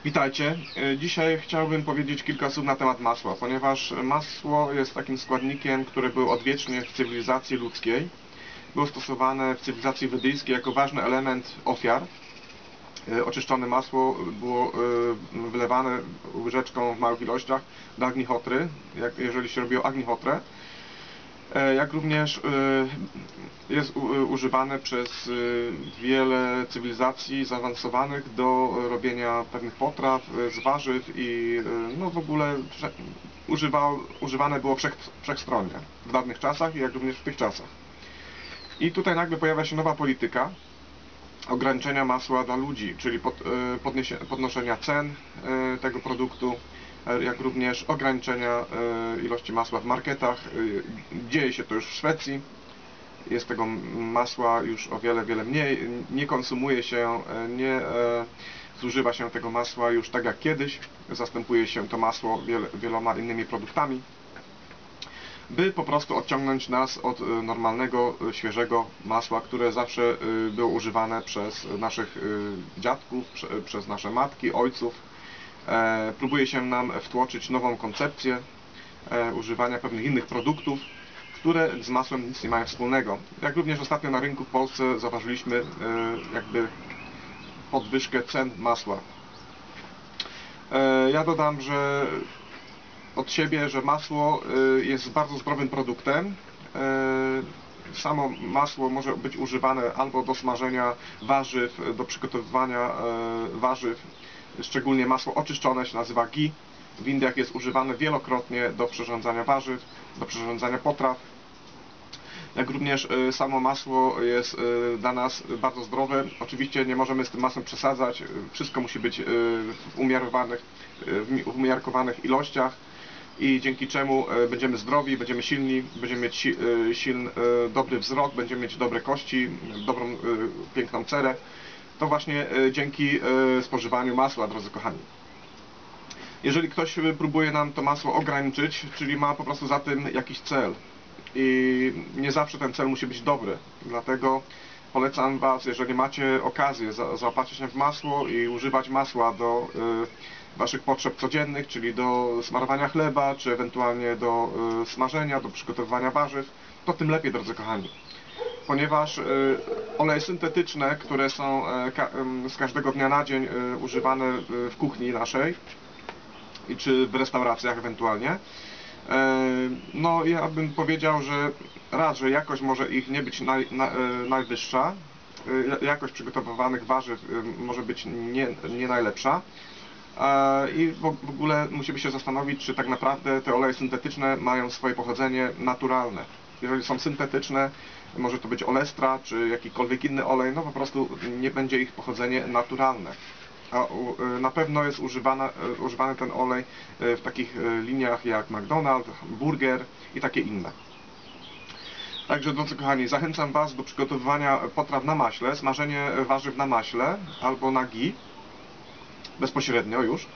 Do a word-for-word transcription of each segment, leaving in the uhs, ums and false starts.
Witajcie. Dzisiaj chciałbym powiedzieć kilka słów na temat masła, ponieważ masło jest takim składnikiem, który był odwiecznie w cywilizacji ludzkiej. Było stosowane w cywilizacji wedyjskiej jako ważny element ofiar. Oczyszczone masło było wylewane łyżeczką w małych ilościach do agnihotry, jak jeżeli się robiło agnihotrę. Jak również jest używane przez wiele cywilizacji zaawansowanych do robienia pewnych potraw z warzyw i no w ogóle używał, używane było wszech, wszechstronnie w dawnych czasach, jak również w tych czasach. I tutaj nagle pojawia się nowa polityka ograniczenia masła dla ludzi, czyli pod, podnoszenia cen tego produktu, jak również ograniczenia ilości masła w marketach. Dzieje się to już w Szwecji. Jest tego masła już o wiele, wiele mniej. Nie konsumuje się, nie zużywa się tego masła już tak jak kiedyś. Zastępuje się to masło wiele, wieloma innymi produktami, by po prostu odciągnąć nas od normalnego, świeżego masła, które zawsze było używane przez naszych dziadków, przez nasze matki, ojców. Próbuje się nam wtłoczyć nową koncepcję używania pewnych innych produktów, które z masłem nic nie mają wspólnego. Jak również ostatnio na rynku w Polsce zauważyliśmy jakby podwyżkę cen masła. Ja dodam, że od siebie, że masło jest bardzo zdrowym produktem. Samo masło może być używane albo do smażenia warzyw, do przygotowywania warzyw. Szczególnie masło oczyszczone się nazywa ghee. W Indiach jest używane wielokrotnie do przyrządzania warzyw, do przyrządzania potraw. Jak również samo masło jest dla nas bardzo zdrowe. Oczywiście nie możemy z tym masłem przesadzać. Wszystko musi być w umiarkowanych, w umiarkowanych ilościach i dzięki czemu będziemy zdrowi, będziemy silni, będziemy mieć silny, dobry wzrok, będziemy mieć dobre kości, dobrą, piękną cerę. To właśnie dzięki spożywaniu masła, drodzy kochani. Jeżeli ktoś próbuje nam to masło ograniczyć, czyli ma po prostu za tym jakiś cel i nie zawsze ten cel musi być dobry, dlatego polecam Was, jeżeli macie okazję zaopatrzyć się w masło i używać masła do Waszych potrzeb codziennych, czyli do smarowania chleba, czy ewentualnie do smażenia, do przygotowywania warzyw, to tym lepiej, drodzy kochani. Ponieważ oleje syntetyczne, które są z każdego dnia na dzień używane w kuchni naszej czy w restauracjach ewentualnie, no ja bym powiedział, że raz, że jakość może ich nie być naj, na, najwyższa, jakość przygotowywanych warzyw może być nie, nie najlepsza i w ogóle musimy się zastanowić, czy tak naprawdę te oleje syntetyczne mają swoje pochodzenie naturalne. Jeżeli są syntetyczne, może to być olestra, czy jakikolwiek inny olej, no po prostu nie będzie ich pochodzenie naturalne. A na pewno jest używana, używany ten olej w takich liniach jak McDonald's, Burger i takie inne. Także, drodzy kochani, zachęcam Was do przygotowywania potraw na maśle, smażenie warzyw na maśle albo na ghee, bezpośrednio już,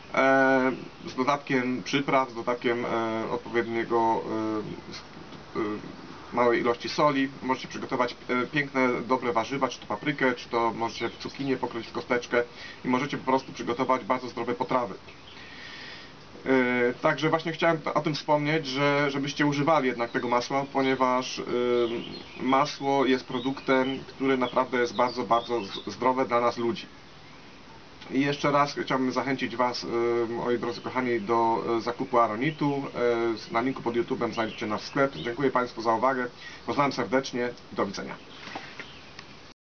z dodatkiem przypraw, z dodatkiem odpowiedniego małej ilości soli. Możecie przygotować piękne, dobre warzywa, czy to paprykę, czy to możecie w cukinię pokroić w kosteczkę i możecie po prostu przygotować bardzo zdrowe potrawy. Także właśnie chciałem o tym wspomnieć, że żebyście używali jednak tego masła, ponieważ masło jest produktem, który naprawdę jest bardzo, bardzo zdrowe dla nas ludzi. I jeszcze raz chciałbym zachęcić Was, moi drodzy kochani, do zakupu aronitu. Na linku pod YouTube'em znajdziecie nasz sklep. Dziękuję Państwu za uwagę. Pozdrawiam serdecznie i do widzenia.